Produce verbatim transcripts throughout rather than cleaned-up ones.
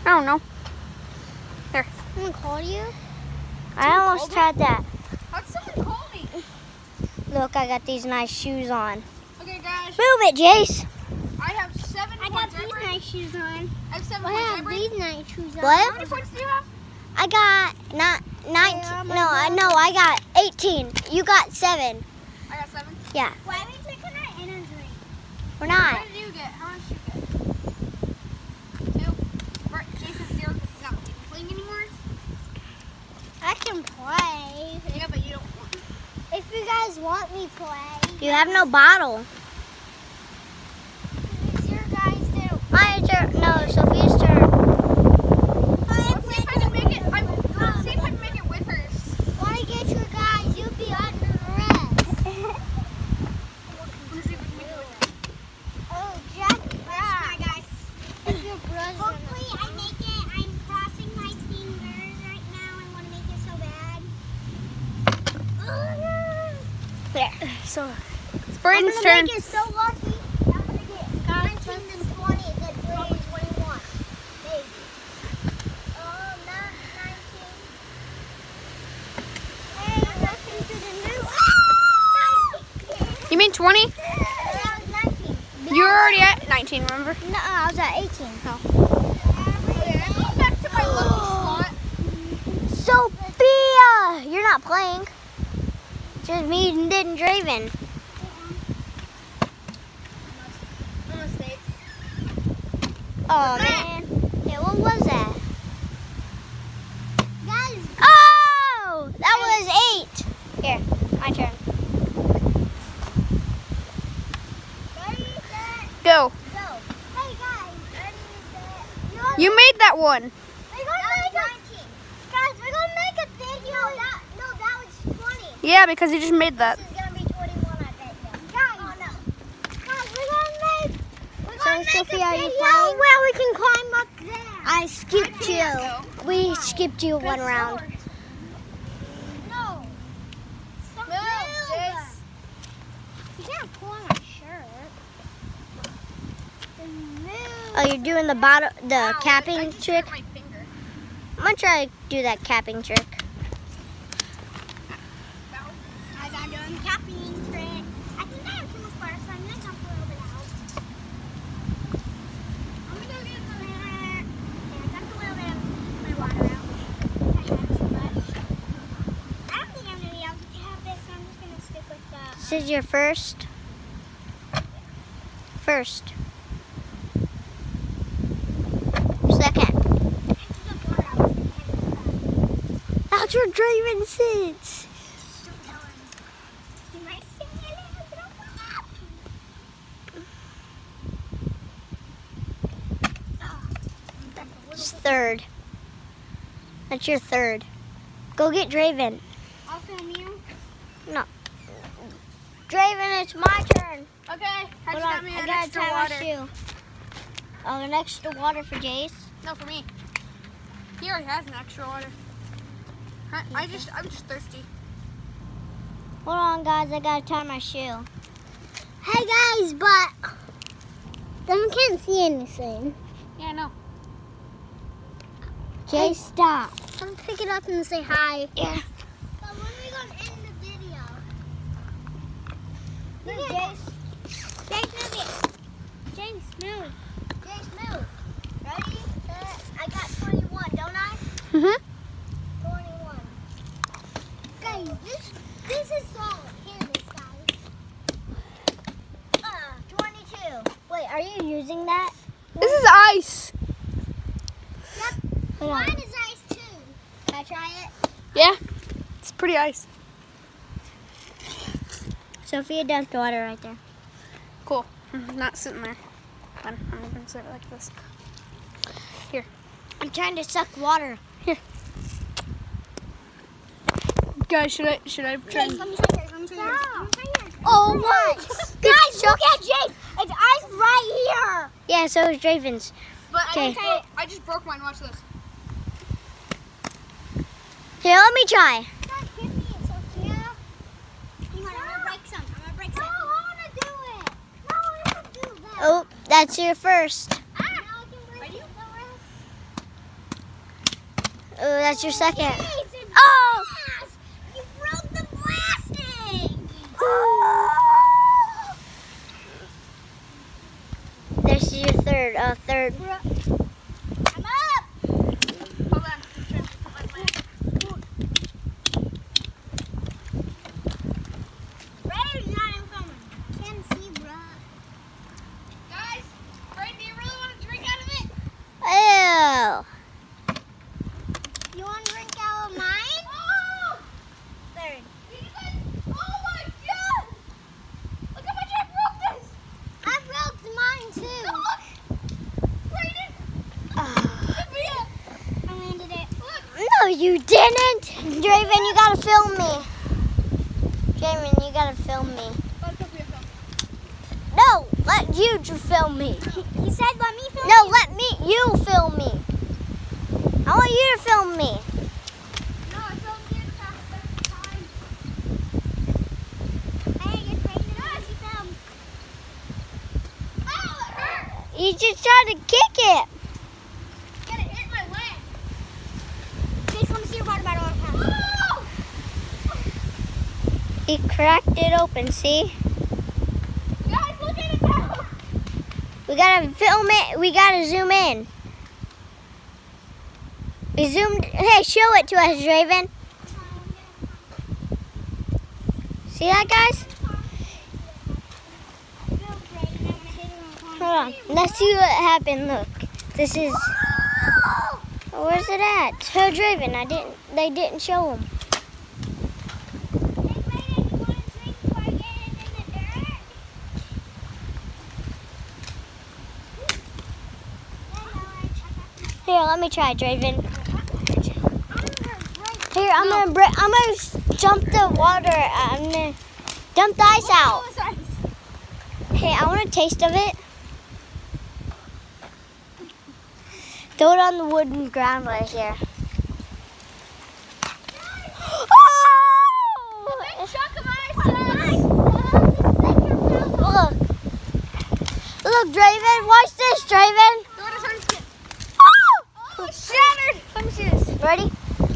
I don't know. There. Someone called you? I almost tried that. How'd someone call me? Look, I got these nice shoes on. Okay, guys. Move it, Jace. I have seven I got points. these Everybody- nice shoes on. I have seven I points. have Everybody- these nice shoes on. What? How many points do you have? I got not nineteen. Yeah, my No, I God. no, I got eighteen. You got seven. I got seven. Yeah, Why are we taking our energy? we're What not. did you get? How much did you get? Two. Right, Jason's zero because he's not playing anymore. I can play. Yeah, but you don't want to. If you guys want me play. You have no bottle. It's your guys' do. My turn. No, Sophia's turn. Let's see if I can make it. I'm, let's see if I can make it with hers. When I get your guys, you'll be under arrest. Let's see if we can make it with her. Oh, Jack. Hi, guys. It's your brother. Hopefully, I make it. I'm crossing my fingers right now. I want to make it so bad. There. So, it's Braden's I'm turn. gonna make it so lucky. I'm gonna get nineteen and twenty, then probably twenty-one. Maybe. Oh, not nineteen. Hey, welcome to the new. Ah! You mean twenty? That was nineteen. You were already at nineteen, remember? No, I was at eighteen. Oh. Go back to my lucky spot. Sophia, you're not playing. Just me and Draven. No mistake. Oh man. Yeah, what was that? Guys, Oh, that was eight. Here, my turn. ready, set, Go. go. Hey guys, ready, set. You made that one. We're gonna make a, guys, we're gonna make a video. No, that, no, that was twenty. Yeah, because you just made that. This is gonna be twenty-one, I bet you. Guys, oh no. Guys, we're gonna make, we're So, gonna make Sophia, a are you video playing? where we can climb up there. I skipped you. We skipped you one round. No. Stop No, moving. Jace. You can't pull on my shirt. Move. Oh, you're doing the bottom, the Ow, I capping just trick. hurt my finger. I'm gonna try to do that capping trick. Guys, I'm doing the capping trick. I think I have too much water, so I'm gonna jump a little bit out. I'm gonna go get some air. And I dumped a little bit of my water out. I have too much. I don't think I'm gonna be able to cap this, so I'm just gonna stick with the. This is your first. First. Second. That's where Draven sits. It's third. That's your third. Go get Draven. I'll film you. No. Draven, it's my turn. Okay, I Hold just on, got me I an gotta extra tie water. my shoe. Oh, an extra water for Jace. No, for me. He already has an extra water. I, I just, I'm just thirsty. Hold on, guys. I gotta tie my shoe. Hey guys, but them can't see anything. Yeah, I know. Jace, stop. Come pick it up and say hi. Yeah. But when are we gonna end the video? Move, Jace. Jace, move it. James, move. Jace, move. Ready? Set. I got twenty-one, don't I? Mhm. twenty-one. Guys, this this is solid. Hear this, guys. Uh, twenty-two. Wait, are you using that? This is ice. Yep. Hold on. Mine is ice too. Can I try it? Yeah, it's pretty ice. Sophia dumped water right there. Cool. I'm not sitting there. Fine. I'm gonna sit like this. Here. I'm trying to suck water. Guys, should I, should I try? Jace, let me try yours. Let me try yours. Let me try yours. Oh, what? Guys, look at Jake. It's ice right here. Yeah, so is Draven's. But I, Okay. just broke, I just broke mine. Watch this. Here, let me try. Don't hit me, Sophia. Hang on, I'm gonna break some. I'm gonna break some. No, I wanna do it. No, I wanna do that. Oh, that's your first. Ah, now I can break the rest. Oh, that's your second. Jason, Oh! glass! You broke the plastic! This is your third. Uh, third. I'm up! Hold on. I'm trying to put my leg. Brayden's not in filming. Can't see, bro. Guys, Brayden, do you really want to drink out of it? Ew. You want to drink out of mine? Oh! Third. You guys, oh my god! Look how much I broke this! I broke mine too. Look! Brayden! Oh. Sophia! I landed it. Look! No, you didn't. Draven, you gotta film me. Draven, you gotta film me. Let Sophia film. No, let you to film me. He said let me film No, you. let me. You film me. I want you to film me. No, I filmed you the past seven times. Hey, get Brayden and Lucy film. Oh, it hurts! You just tried to kick it. Get it hit my leg. Jason, let me see your water bottle on the Oh! He cracked it open. See? Guys, look at it now! We gotta film it. We gotta zoom in. We zoomed. Hey, show it to us, Draven. See that, guys? Hold on. Let's see what happened. Look, this is. Where's it at? Show Draven. I didn't. They didn't show him. Here, let me try, Draven. Here, I'm gonna. Br- I'm gonna s- jump the water. I'm gonna dump the ice out. Oh, sorry. Hey, I want a taste of it. Throw it on the wooden ground right here. Oh! Chunk of ice, Look. Look, Draven. Watch this, Draven. Throw it as hard as you can. Oh! Oh, shattered! Let me see this. Ready?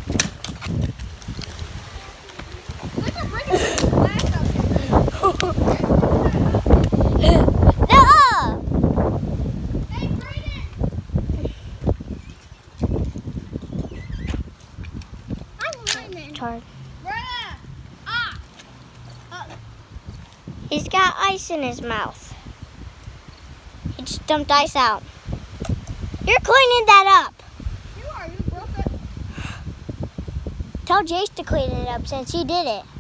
Look at breaking glass out there. No! Hey, Brayden! I'm winning. Hard. Bruh! Ah! He's got ice in his mouth. He just dumped ice out. You're cleaning that up. You are, you broke it. Tell Jace to clean it up since he did it.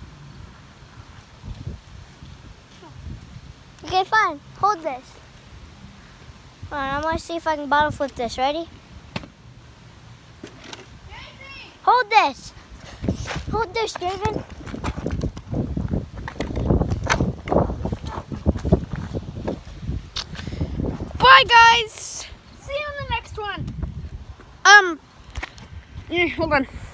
Okay, fine. Hold this. Hold on, I'm gonna see if I can bottle flip this. Ready? Casey! Hold this. Hold this, Draven. Bye, guys! See you on the next one. Um, yeah, hold on.